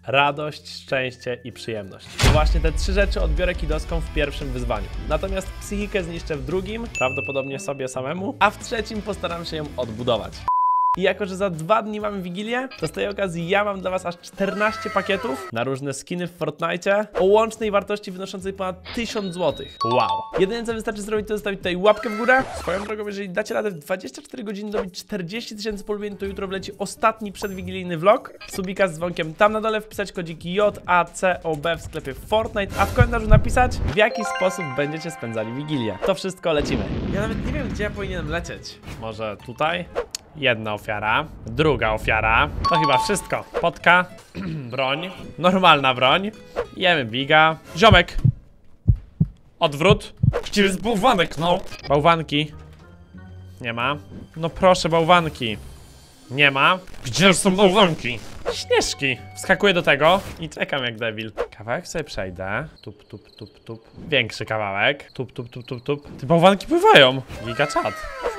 radość, szczęście i przyjemność. To właśnie te 3 rzeczy odbiorę kidoskom w pierwszym wyzwaniu. Natomiast psychikę zniszczę w drugim, prawdopodobnie sobie samemu, a w trzecim postaram się ją odbudować. I jako, że za 2 dni mamy Wigilię, to z tej okazji ja mam dla was aż 14 pakietów na różne skiny w Fortnite o łącznej wartości wynoszącej ponad 1000 zł. Wow! Jedyne co wystarczy zrobić, to zostawić tutaj łapkę w górę. Swoją drogą, jeżeli dacie radę w 24 godziny dobić 40 000 polubień, to jutro wleci ostatni przedwigilijny vlog. Subika z dzwonkiem tam na dole, wpisać kodzik JACOB w sklepie Fortnite, a w komentarzu napisać, w jaki sposób będziecie spędzali Wigilię. To wszystko, lecimy. Ja nawet nie wiem, gdzie ja powinienem lecieć. Może tutaj? Jedna ofiara, druga ofiara. To chyba wszystko. Potka, broń, normalna broń. Jemy biga. Ziomek! Odwrót. Gdzie jest bałwanek, no? Bałwanki. Nie ma. No proszę, bałwanki. Nie ma. Gdzie są bałwanki? Śnieżki. Wskakuję do tego i czekam jak debil. Kawałek sobie przejdę. Tup, tup, tup, tup. Większy kawałek. Tup, tup, tup, tup, tup. Te bałwanki pływają. Giga czat.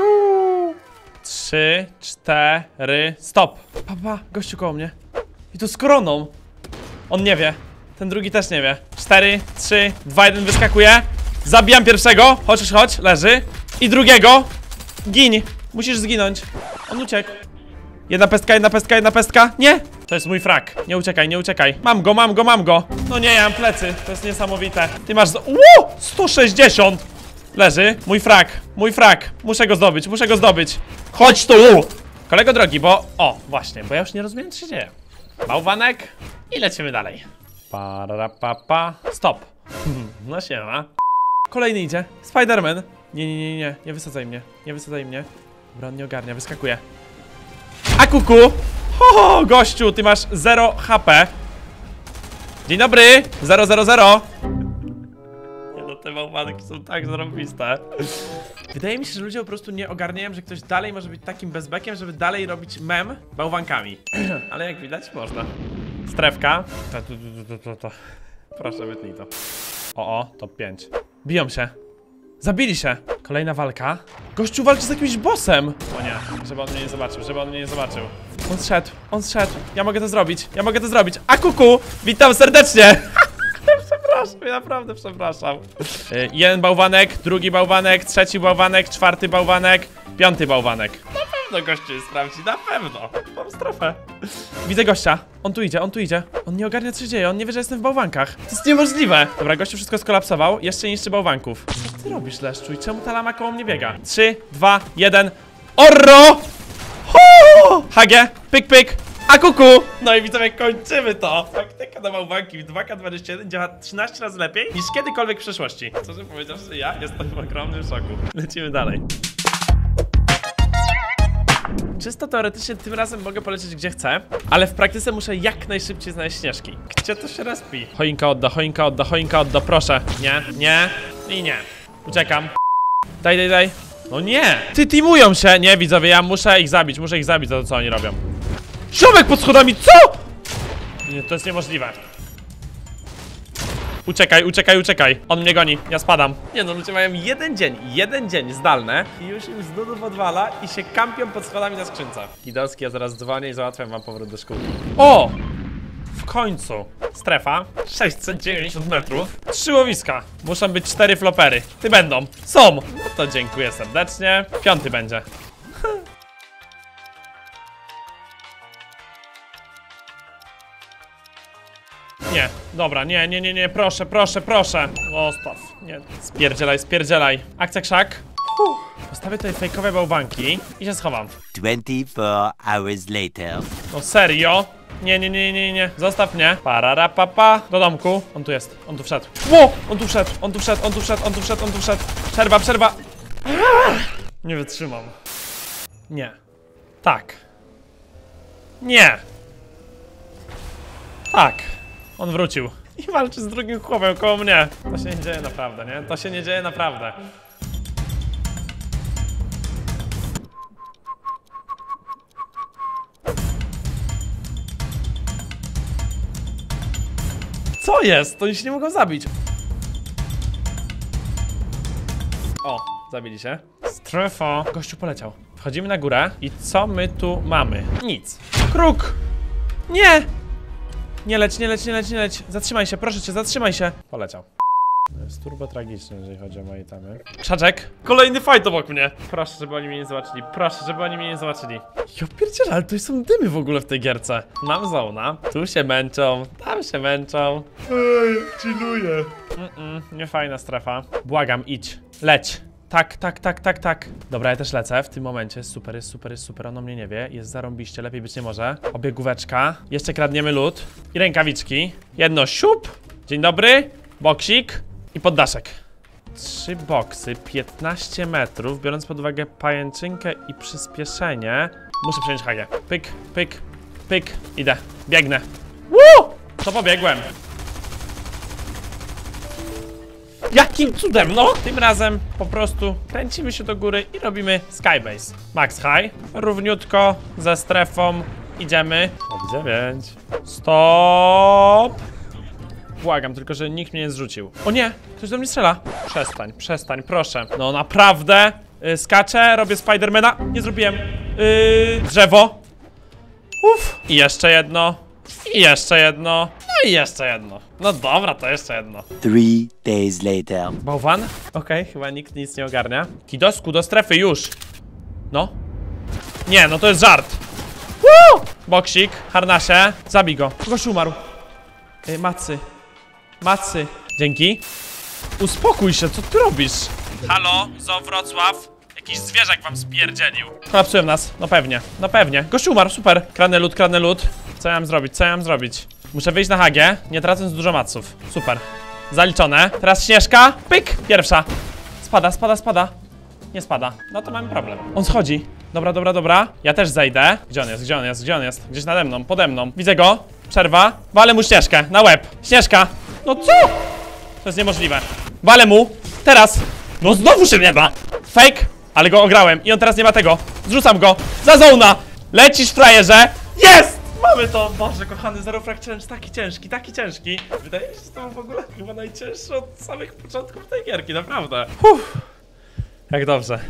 3, 4, stop. Papa, gościu koło mnie. I to z koroną. On nie wie. Ten drugi też nie wie. 4, 3, 2, 1, wyskakuje. Zabijam pierwszego. Chodź, chodź, leży. I drugiego. Gin. Musisz zginąć. On uciekł. Jedna pestka, jedna pestka, jedna pestka. Nie! To jest mój frak. Nie uciekaj, nie uciekaj. Mam go, mam go, mam go. No nie, ja mam plecy. To jest niesamowite. Ty masz... 160! Leży. Mój frak. Mój frak. Muszę go zdobyć, muszę go zdobyć. Chodź tu! Kolego drogi, bo... O, właśnie, bo ja już nie rozumiem, co się dzieje. Bałwanek i lecimy dalej. Parapapa. Stop. No siema. Kolejny idzie. Spider-Man. Nie, nie, nie, nie. Nie wysadzaj mnie. Nie wysadzaj mnie. Dobra, on nie ogarnia. Wyskakuje. A kuku! Ho, gościu, ty masz 0 HP. Dzień dobry. 0, 0, 0. Nie no, te bałwanki są tak zarąbiste. Wydaje mi się, że ludzie po prostu nie ogarniają, że ktoś dalej może być takim bezbekiem, żeby dalej robić mem bałwankami. Ale jak widać, można. Strefka. To. Proszę, wytnij to. O, top 5. Biją się. Zabili się. Kolejna walka. Gościu walczy z jakimś bossem. O nie, żeby on mnie nie zobaczył, żeby on mnie nie zobaczył. On zszedł, on zszedł. Ja mogę to zrobić, ja mogę to zrobić. A kuku, witam serdecznie. Przepraszam, ja naprawdę przepraszam. Jeden bałwanek, drugi bałwanek, trzeci bałwanek, czwarty bałwanek, piąty bałwanek. Na pewno gościu je sprawdzi, na pewno. Mam strefę. Widzę gościa. On tu idzie, on tu idzie. On nie ogarnia, co się dzieje, on nie wie, że jestem w bałwankach. To jest niemożliwe. Dobra, gościu wszystko skolapsował. Jeszcze niszczy bałwanków. Co ty robisz, leszczu? I czemu ta lama koło mnie biega? 3, 2, 1. Orro! HG, pyk, pyk. A kuku! No i widzowie, kończymy to! Taktyka na bałwanki w 2K21 działa 13 razy lepiej niż kiedykolwiek w przeszłości. Szczerze powiedziawszy, ja jestem w ogromnym szoku. Lecimy dalej. Czysto teoretycznie tym razem mogę polecieć gdzie chcę, ale w praktyce muszę jak najszybciej znaleźć śnieżki. Gdzie to się respi? Choinka odda, choinka odda, choinka odda, proszę. Nie, nie i nie. Uciekam. Daj, daj, daj. No nie! Ty teamują się! Nie, widzowie, ja muszę ich zabić za to, co oni robią. Ziomek pod schodami, co?! Nie, to jest niemożliwe. Uciekaj, uciekaj, uciekaj. On mnie goni, ja spadam. Nie no, ludzie mają jeden dzień zdalne i już im z nudów odwala i się kampią pod schodami na skrzynce. Kidowski, ja zaraz dzwonię i załatwiam wam powrót do szkółki. O! W końcu. Strefa. 690 metrów. 3 łowiska. Muszą być 4 flopery. Ty będą. Są. No to dziękuję serdecznie. 5 będzie. Nie, dobra, nie, proszę, proszę, proszę. Zostaw, nie, spierdzielaj, spierdzielaj. Akcja krzak. Postawię tutaj fejkowe bałwanki i się schowam. 24 hours later. No serio? Nie, zostaw mnie. Pararapapa. Do domku. On tu jest, on tu wszedł. Ło! On tu wszedł, on tu wszedł, on tu wszedł, on tu wszedł, on tu wszedł. Przerwa, przerwa. Nie wytrzymam. Nie. Tak. Nie. Tak. On wrócił. I walczy z drugim chłopem koło mnie. To się nie dzieje naprawdę, nie? To się nie dzieje naprawdę. Co jest? To oni się nie mogą zabić. O, zabili się. Strefa. Gościu poleciał. Wchodzimy na górę i co my tu mamy? Nic. Kruk! Nie! Nie leć, nie leć, nie leć, nie leć. Zatrzymaj się, proszę cię, zatrzymaj się. Poleciał. To jest turbo tragiczne, jeżeli chodzi o moje itemy. Krzaczek. Kolejny fight obok mnie. Proszę, żeby oni mnie nie zobaczyli. Proszę, żeby oni mnie nie zobaczyli. Ja pierdzielę, ale to są dymy w ogóle w tej gierce. Mam zona. Tu się męczą, tam się męczą. Ej, chilluję. Nie fajna strefa. Błagam, idź. Leć. Tak, tak, tak, tak, tak. Dobra, ja też lecę w tym momencie. Super, jest super, jest super. On o mnie nie wie. Jest zarąbiście, lepiej być nie może. Obiegóweczka. Jeszcze kradniemy lód. I rękawiczki. Jedno siup. Dzień dobry. Boksik. I poddaszek. 3 boksy, 15 metrów. Biorąc pod uwagę pajęczynkę i przyspieszenie. Muszę przejąć hagę. Pyk, pyk, pyk. Idę. Biegnę. Woo! To pobiegłem. Jakim cudem, no! Tym razem po prostu kręcimy się do góry i robimy skybase. Max high, równiutko, ze strefą, idziemy. O, 9. Stop! Błagam, tylko że nikt mnie nie zrzucił. O nie, ktoś do mnie strzela. Przestań, przestań, proszę. No naprawdę, skaczę, robię Spidermana. Nie zrobiłem. Drzewo. Uff. I jeszcze jedno. I jeszcze jedno. No i jeszcze jedno. No dobra, to jeszcze jedno. 3 days later. Bałwan? Okej, chyba nikt nic nie ogarnia. Kidosku, do strefy już. No. Nie, no to jest żart. Woo! Boksik, harnasie. Zabij go. Kogoś umarł. Macy. Macy. Dzięki. Uspokój się, co ty robisz? Halo, Zoo Wrocław. Jakiś zwierzak wam spierdzielił. Kolapsują nas, no pewnie, no pewnie. Gościu umarł, super. Kradnę lód. Co ja mam zrobić, co ja mam zrobić? Muszę wyjść na hagę, nie tracąc dużo maców. Super. Zaliczone. Teraz Śnieżka. Pyk! Pierwsza. Spada, spada, spada. Nie spada. No to mamy problem. On schodzi. Dobra, dobra, dobra. Ja też zejdę. Gdzie on jest, gdzie on jest, gdzie on jest? Gdzieś nade mną, pode mną. Widzę go. Przerwa. Walę mu Śnieżkę na łeb. Śnieżka. No co? To jest niemożliwe. Walę mu. Teraz. No znowu się nie da. Fake. Ale go ograłem. I on teraz nie ma tego. Zrzucam go. Za zona. Lecisz, frajerze. Jest! Mamy to! Boże, kochany, Zero Frag Challenge, taki ciężki, taki ciężki. Wydaje się, że to był w ogóle chyba najcięższy od samych początków tej gierki, naprawdę. Jak dobrze.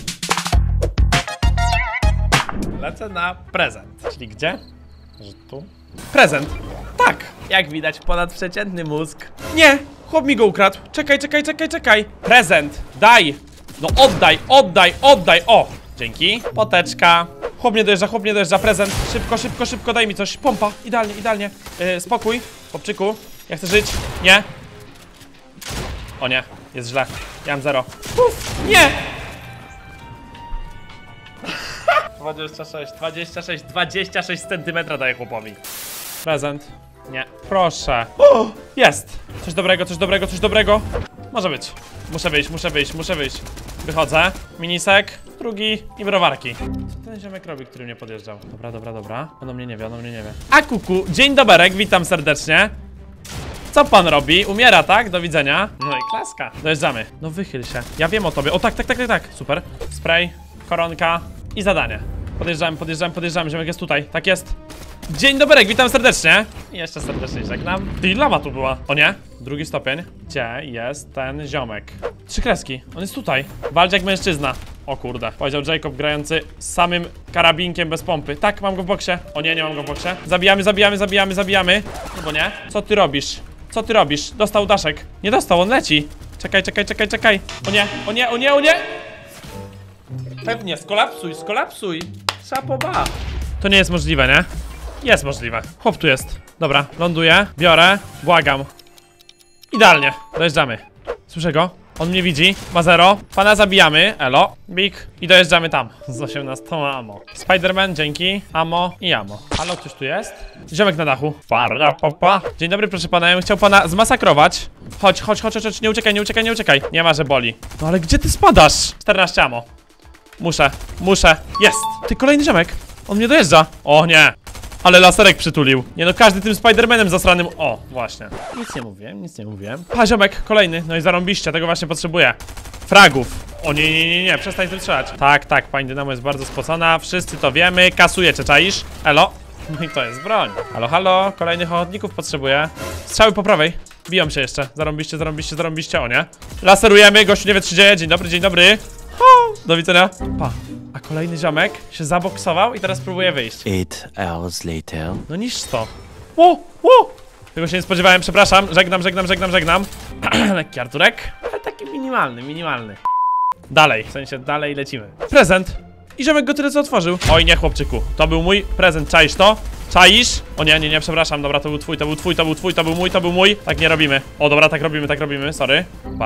Lecę na prezent. Czyli gdzie? Że tu? Prezent! Tak! Jak widać, ponadprzeciętny mózg. Nie! Chłop mi go ukradł. Czekaj, czekaj, czekaj, czekaj. Prezent! Daj! No oddaj, oddaj, oddaj! O! Dzięki. Poteczka. Chłop nie dojeżdża, prezent. Szybko, szybko, szybko, daj mi coś. Pompa, idealnie, idealnie. Spokój, chłopczyku. Ja chcę żyć. Nie. O nie, jest źle. Ja mam 0. Uf, nie! 26 centymetra daję chłopowi. Prezent. Nie. Proszę. O, jest! Coś dobrego, coś dobrego, coś dobrego. Może być. Muszę wyjść, muszę wyjść, muszę wyjść. Wychodzę. Minisek, drugi i browarki. Co ten ziomek robi, który mnie podjeżdżał? Dobra, dobra, dobra. On o mnie nie wie, on o mnie nie wie. A kuku, dzień doberek, witam serdecznie. Co pan robi? Umiera, tak? Do widzenia. No i klaska. Dojeżdżamy. No wychyl się. Ja wiem o tobie. O tak, tak, tak, tak, tak. Super. Spray, koronka i zadanie. Podjeżdżamy, podjeżdżamy, podjeżdżamy. Ziomek jest tutaj. Tak jest. Dzień doberek, witam serdecznie. I jeszcze serdecznie żegnam. Ty, lama tu była. O nie? Drugi stopień. Gdzie jest ten ziomek? 3 kreski. On jest tutaj. Walcz jak mężczyzna. O kurde. Powiedział Jacob grający z samym karabinkiem bez pompy. Tak, mam go w boksie. O nie, nie mam go w boksie. Zabijamy, zabijamy, zabijamy, zabijamy. No bo nie. Co ty robisz? Co ty robisz? Dostał daszek. Nie dostał, on leci. Czekaj, czekaj, czekaj, czekaj. O nie, o nie, o nie, o nie. Pewnie, skolapsuj, skolapsuj. Szapoba. To nie jest możliwe, nie? Jest możliwe. Chłop tu jest. Dobra, ląduję, biorę, błagam. Idealnie, dojeżdżamy. Słyszę go, on mnie widzi, ma 0. Pana zabijamy, elo, big. I dojeżdżamy tam, z 18 ammo. Spiderman, dzięki, ammo i ammo. Halo, ktoś tu jest? Ziomek na dachu. Dzień dobry, proszę pana, ja bym chciał pana zmasakrować. Chodź, chodź, chodź, chodź, nie uciekaj, nie uciekaj, nie uciekaj. Nie ma, że boli. No ale gdzie ty spadasz? 14 ammo. Muszę, jest. Ty, kolejny ziomek, on mnie dojeżdża. O nie. Ale laserek przytulił. Nie no, każdy tym Spidermanem zasranym. O, właśnie. Nic nie mówiłem, nic nie mówiłem. Pa, ziomek, kolejny. No i zarąbiście, tego właśnie potrzebuję. Fragów. O nie, nie, nie, nie, przestań tym strzelać. Tak, tak, pani Dynamo jest bardzo spocona. Wszyscy to wiemy. Kasujecie, czaisz? Elo. No i to jest broń. Halo, halo, kolejnych ochotników potrzebuję. Strzały po prawej. Biją się jeszcze. Zarąbiście, zarąbiście, zarąbiście. O nie. Laserujemy, gościu nie wie, co się dzieje. Dzień dobry, dzień dobry. O, do widzenia. Pa. A kolejny ziomek się zaboksował i teraz próbuje wyjść. 8 hours later. No niż to. O! Tego się nie spodziewałem, przepraszam. Żegnam. Lekki Arturek, ale taki minimalny. Dalej, w sensie dalej lecimy. Prezent. I ziomek go tyle co otworzył. Oj nie, chłopczyku, to był mój prezent, czaisz to? Czaisz? O nie, przepraszam, dobra, to był twój, to był mój. Tak nie robimy. O dobra, tak robimy, sorry.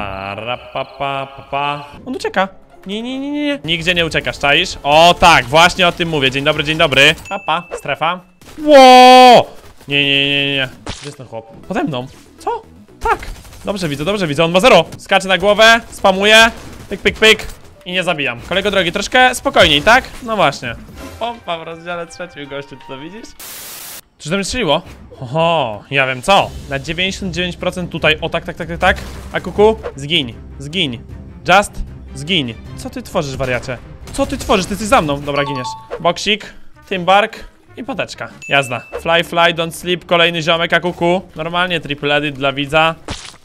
On ucieka. Nie. Nigdzie nie uciekasz, czaisz? O tak, właśnie o tym mówię. Dzień dobry. Papa, strefa. Ło! Nie. Gdzie jest ten chłop? Pode mną. Co? Tak. Dobrze widzę, on ma 0. Skacze na głowę, spamuje. Pyk. I nie zabijam. Kolego drogi, troszkę spokojniej, tak? No właśnie. Pompa w rozdziale 3, gościu, ty to widzisz? Czy to mnie strzeliło? Oho, ja wiem co. Na 99% tutaj, o tak. A kuku, zgiń. Just, zgiń. Co ty tworzysz, wariacie? Co ty tworzysz? Ty jesteś za mną. Dobra, giniesz. Boksik, Timbark i poteczka. Jazda. Fly, don't sleep, kolejny ziomek, a kuku. Normalnie triple edit dla widza.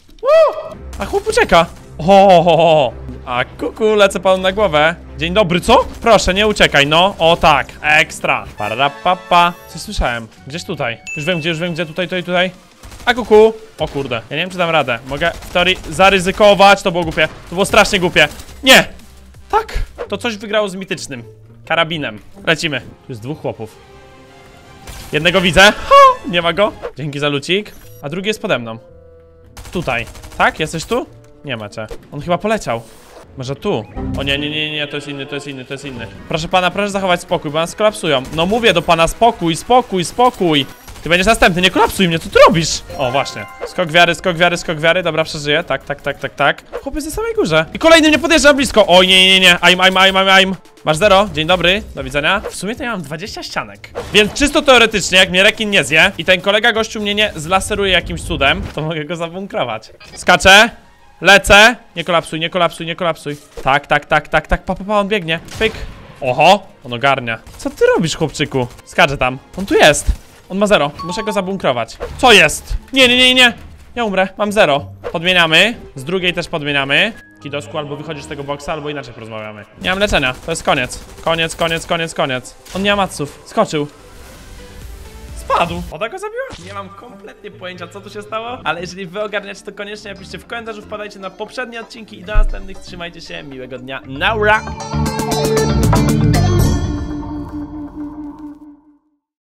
A chłop ucieka. O, a kuku, lecę panu na głowę. Dzień dobry, co? Proszę, nie uciekaj, no. O tak, ekstra. Parapapa. Coś słyszałem. Gdzieś tutaj. Już wiem gdzie, tutaj. A kuku. O kurde, ja nie wiem czy dam radę. Mogę w teorii zaryzykować. To było głupie. To było strasznie głupie. Nie. Tak. To coś wygrało z mitycznym karabinem. Lecimy. Tu jest 2 chłopów. Jednego widzę. Nie ma go. Dzięki za lucik. A drugi jest pode mną. Tutaj. Tak? Jesteś tu? Nie macie. On chyba poleciał. Może tu? O nie, to jest inny. Proszę pana, proszę zachować spokój, bo nas skolapsują. No mówię do pana, spokój. Ty będziesz następny, nie kolapsuj mnie, co ty robisz? O, właśnie. Skok wiary, dobra, przeżyję. Tak. Chłopiec na samej górze. I kolejny mnie podjeżdża blisko. Oj, nie. I'm. Masz 0, dzień dobry, do widzenia. W sumie to ja mam 20 ścianek. Więc czysto teoretycznie, jak mnie rekin nie zje i ten kolega gościu mnie nie zlaseruje jakimś cudem, to mogę go zabunkrować. Skaczę. Lecę. Nie kolapsuj. Tak. Pa, on biegnie. Pyk. Oho, on ogarnia. Co ty robisz, chłopczyku? Skaczę tam. On tu jest. On ma 0. Muszę go zabunkrować. Co jest? Nie. Ja umrę. Mam 0. Podmieniamy. Z drugiej też podmieniamy. Kidosku, albo wychodzisz z tego boksa, albo inaczej porozmawiamy. Nie mam leczenia. To jest koniec. Koniec. On nie ma maców. Skoczył. Spadł. Woda go zabiła? Nie mam kompletnie pojęcia, co tu się stało, ale jeżeli wy ogarniacie, to koniecznie napiszcie w komentarzu, wpadajcie na poprzednie odcinki i do następnych. Trzymajcie się, miłego dnia. Naura!